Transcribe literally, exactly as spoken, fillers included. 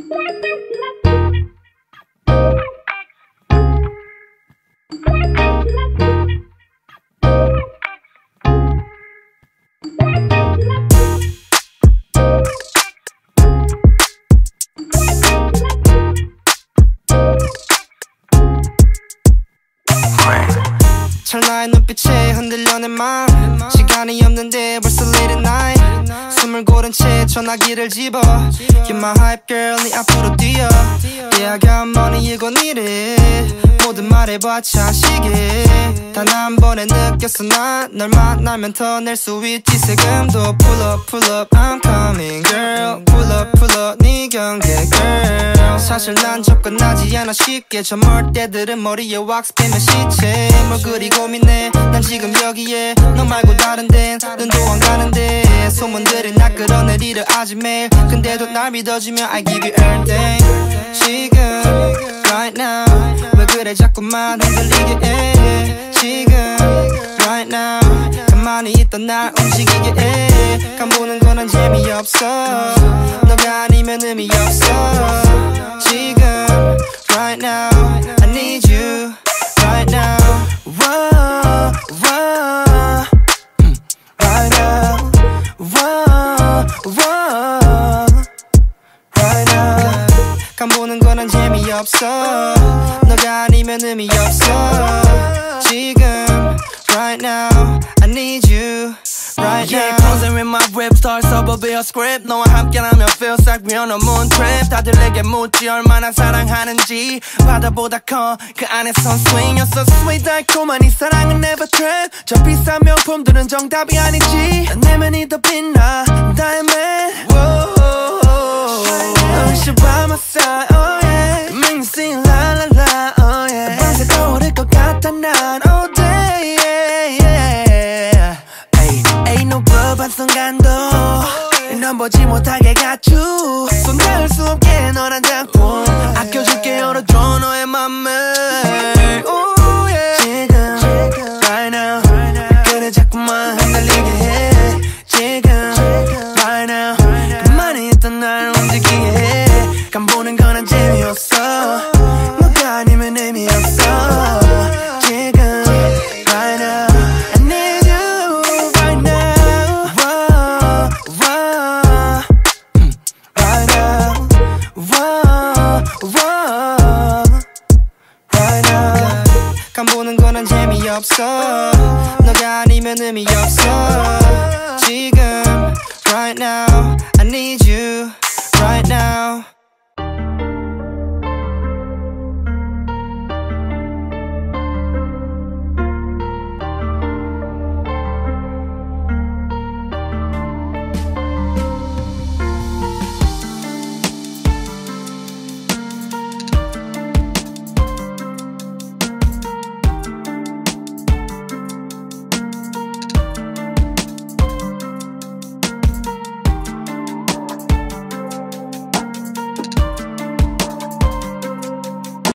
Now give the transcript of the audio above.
찰나의 눈빛에 흔들려 내 맘 시간이 없는데 벌써 late at night 숨을 고른 채 전화기를 집어 You're my hype girl 네 앞으로 뛰어 Yeah I got money 이건 이래 모든 말해봐 차시게 단 한 번에 느꼈어 난 널 만나면 더 낼 수 있지 세금도 Pull up pull up I'm coming girl Pull up pull up 네 경계 girl 사실 난 접근하지 않아 쉽게 저 멀때들은 머리에 왁스 빼면 시체 뭘 그리 고민해 난 지금 여기에 너 말고 다른 데는 눈도 안 가는데 소문들이 나 끌어내리려 하지 매일 근데도 날 믿어주면 I give you everything 지금 right now 왜 그래 자꾸만 흔들리게 해 지금 right now 가만히 있던 날 움직이게 해 간보는 거는 재미없어 너가 아니면 의미 없어 지금 right now I need you right now whoa, whoa. right now whoa, whoa. right now 간보는 거는 재미없어 너가 아니면 의미 없어 지금 right now I need you right yeah, now closing with my rip stars over be어 script 너와 함께라면 feels like we're on a moon trip 다들 내게 묻지 얼마나 사랑하는지 바다보다 커 그 안에선 swing You're so sweet 달콤한 이 사랑은 never trip 저 비싼 명품들은 정답이 아니지 난 내면이 더 빛나 diamond You should by my side oh yeah Make me sing la la la oh yeah 밤새 떠오를 것 같아 난 all day yeah yeah Ay, ain't no club 한순간도 넌 보지 못하게 got you 손 닿을 수 없게 너란 작품 아껴줄게 열어줘 너의 맘을 Ooh, yeah. 지금 right now 그래 자꾸만 흔들리게 해 지금 right now 가만히 있던 날 움직이게 해 간보는 거는 재미없어 너가 아니면 의미 없어 지금 right now I need you right now whoa, whoa. right now whoa, whoa. right now 간보는 거는 재미없어